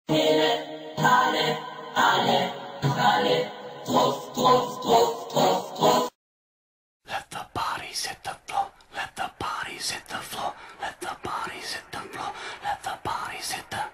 Hele, Halle, alle, Kralle, drauf, drauf, drauf, drauf, drauf. Let the bodies hit the floor, let the bodies hit the floor, let the bodies hit the floor, let the bodies hit the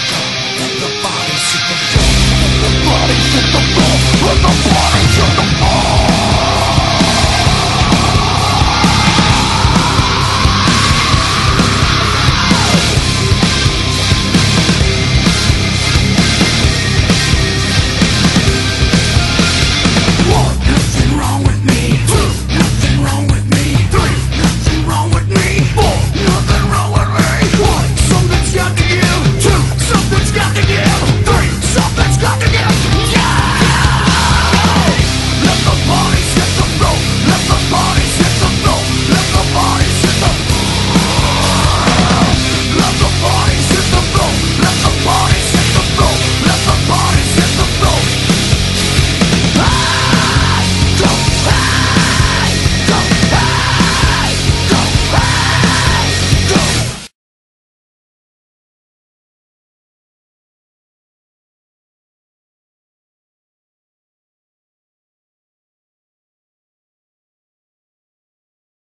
Let the bodies hit the floor.